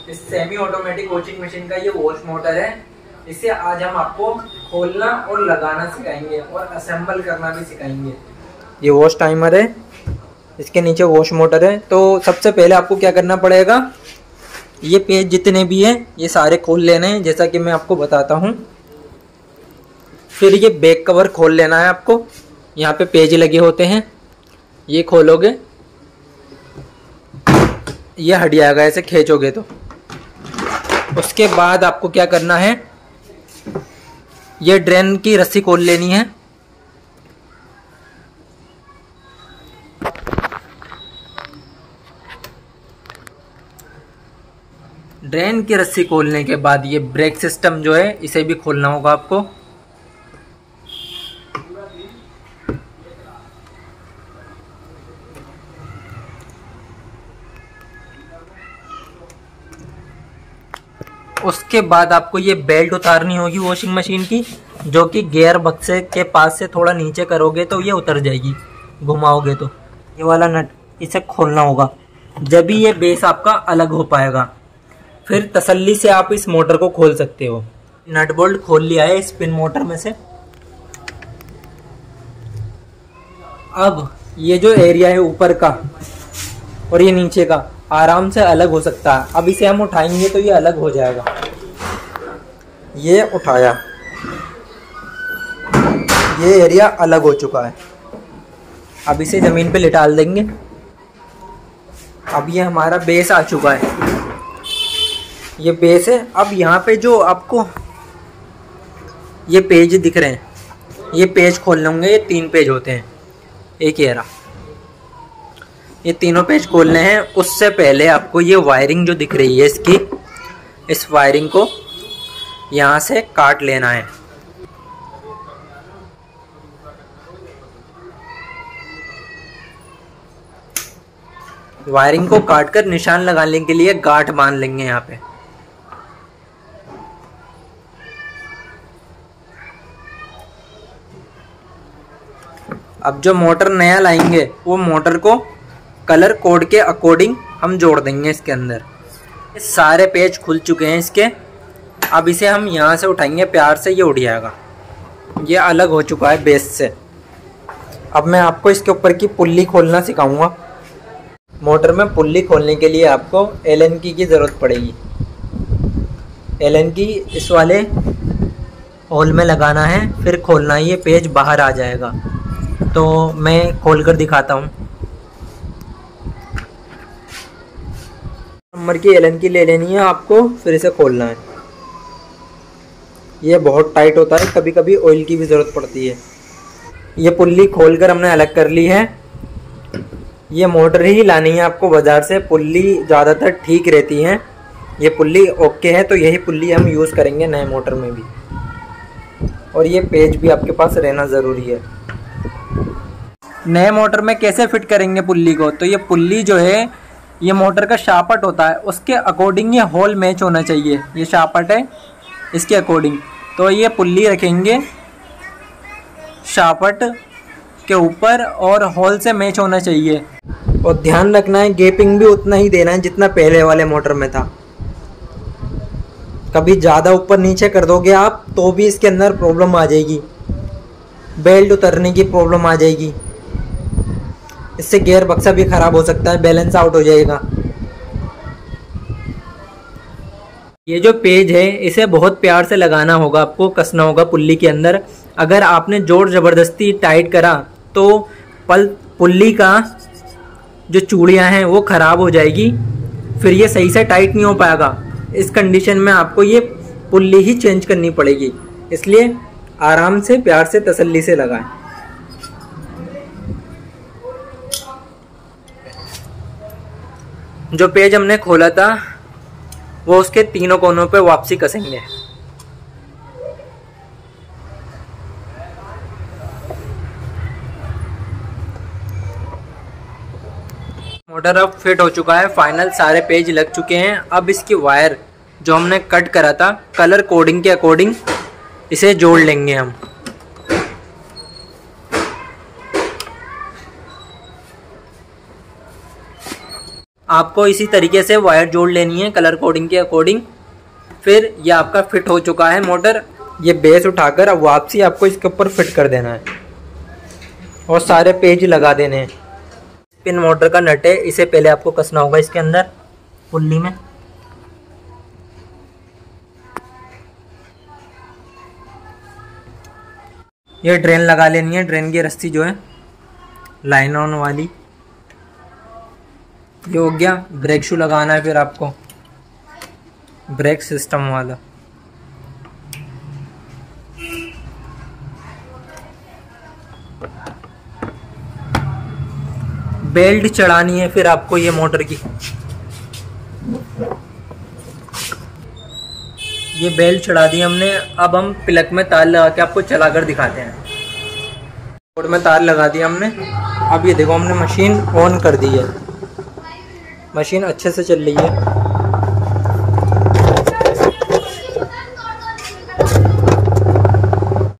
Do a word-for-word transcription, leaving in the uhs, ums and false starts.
इस semi automatic washing machine का ये वॉश मोटर है। इसे आज हम आपको खोलना और लगाना सिखाएंगे और असेंबल करना भी सिखाएंगे। ये वॉश टाइमर है, इसके नीचे वॉश मोटर है। तो सबसे पहले आपको क्या करना पड़ेगा, ये पेज जितने भी हैं ये सारे खोल लेने हैं, जैसा कि मैं आपको बताता हूँ। फिर ये बैक कवर खोल लेना है आपको, यहाँ पे पेज लगे होते हैं, ये खोलोगे ये हट जाएगा ऐसे खींचोगे तो। उसके बाद आपको क्या करना है, ये ड्रेन की रस्सी खोल लेनी है। ड्रेन की रस्सी खोलने के बाद ये ब्रेक सिस्टम जो है इसे भी खोलना होगा आपको। उसके बाद आपको ये बेल्ट उतारनी होगी वॉशिंग मशीन की, जो कि गियर बक्से के पास से थोड़ा नीचे करोगे तो ये उतर जाएगी, घुमाओगे तो। ये वाला नट इसे खोलना होगा, जब भी ये बेस आपका अलग हो पाएगा। फिर तसल्ली से आप इस मोटर को खोल सकते हो। नट बोल्ट खोल लिया है स्पिन मोटर में से। अब ये जो एरिया है ऊपर का और ये नीचे का आराम से अलग हो सकता है। अब इसे हम उठाएंगे तो ये अलग हो जाएगा। ये उठाया, ये एरिया अलग हो चुका है। अब इसे ज़मीन पे लिटाल देंगे। अब ये हमारा बेस आ चुका है, ये बेस है। अब यहाँ पे जो आपको ये पेज दिख रहे हैं, ये पेज खोल लेंगे। ये तीन पेज होते हैं, एक ये रहा, ये तीनों पेज खोलने हैं। उससे पहले आपको ये वायरिंग जो दिख रही है इसकी, इस वायरिंग को यहाँ से काट लेना है। वायरिंग को काट कर निशान लगाने के लिए गांठ बांध लेंगे यहाँ पे। अब जो मोटर नया लाएंगे वो मोटर को कलर कोड के अकॉर्डिंग हम जोड़ देंगे इसके अंदर। सारे पेज खुल चुके हैं इसके। अब इसे हम यहाँ से उठाएंगे प्यार से, ये उठ जाएगा। ये अलग हो चुका है बेस से। अब मैं आपको इसके ऊपर की पुल्ली खोलना सिखाऊंगा। मोटर में पुल्ली खोलने के लिए आपको एलन की की ज़रूरत पड़ेगी। एलन की इस वाले होल में लगाना है, फिर खोलना है, ये पेज बाहर आ जाएगा। तो मैं खोल कर दिखाता हूँ। नंबर की एलन की ले लेनी है आपको, फिर इसे खोलना है। ये बहुत टाइट होता है, कभी कभी ऑयल की भी ज़रूरत पड़ती है। ये पुल्ली खोलकर हमने अलग कर ली है। ये मोटर ही लानी है आपको बाज़ार से। पुल्ली ज़्यादातर ठीक रहती हैं, ये पुल्ली ओके है, तो यही पुल्ली हम यूज़ करेंगे नए मोटर में भी। और ये पेज भी आपके पास रहना ज़रूरी है। नए मोटर में कैसे फिट करेंगे पुल्ली को, तो ये पुल्ली जो है ये मोटर का शापट होता है, उसके अकॉर्डिंग ये होल मैच होना चाहिए। ये शापट है इसके अकॉर्डिंग, तो ये पुल्ली रखेंगे शापट के ऊपर और होल से मैच होना चाहिए। और ध्यान रखना है गैपिंग भी उतना ही देना है जितना पहले वाले मोटर में था। कभी ज़्यादा ऊपर नीचे कर दोगे आप तो भी इसके अंदर प्रॉब्लम आ जाएगी, बेल्ट उतरने की प्रॉब्लम आ जाएगी। इससे गियर बक्सा भी ख़राब हो सकता है, बैलेंस आउट हो जाएगा। ये जो पेज है इसे बहुत प्यार से लगाना होगा, आपको कसना होगा पुल्ली के अंदर। अगर आपने जोर ज़बरदस्ती टाइट करा तो पल पुल्ली का जो चूड़ियाँ हैं वो ख़राब हो जाएगी, फिर ये सही से टाइट नहीं हो पाएगा। इस कंडीशन में आपको ये पुल्ली ही चेंज करनी पड़ेगी। इसलिए आराम से प्यार से तसल्ली से लगाएं। जो पेज हमने खोला था वो उसके तीनों कोनों पे वापसी कसेंगे। मोटर अब फिट हो चुका है, फाइनल सारे पेज लग चुके हैं। अब इसकी वायर जो हमने कट करा था कलर कोडिंग के अकॉर्डिंग इसे जोड़ लेंगे हम। आपको इसी तरीके से वायर जोड़ लेनी है कलर कोडिंग के अकॉर्डिंग। फिर ये आपका फिट हो चुका है मोटर। ये बेस उठाकर अब वापसी आपको इसके ऊपर फिट कर देना है और सारे पेज लगा देने हैं। पिन मोटर का नट है, इसे पहले आपको कसना होगा इसके अंदर पुल्ली में। ये ड्रेन लगा लेनी है, ड्रेन की रस्सी जो है लाइन ऑन वाली। ये हो गया। ब्रेक शू लगाना है फिर आपको, ब्रेक सिस्टम वाला। बेल्ट चढ़ानी है फिर आपको ये मोटर की। ये बेल्ट चढ़ा दी हमने। अब हम प्लग में तार लगा के आपको चलाकर दिखाते हैं। बोर्ड में तार लगा दिया हमने। अब ये देखो हमने मशीन ऑन कर दी है, मशीन अच्छे से चल रही है।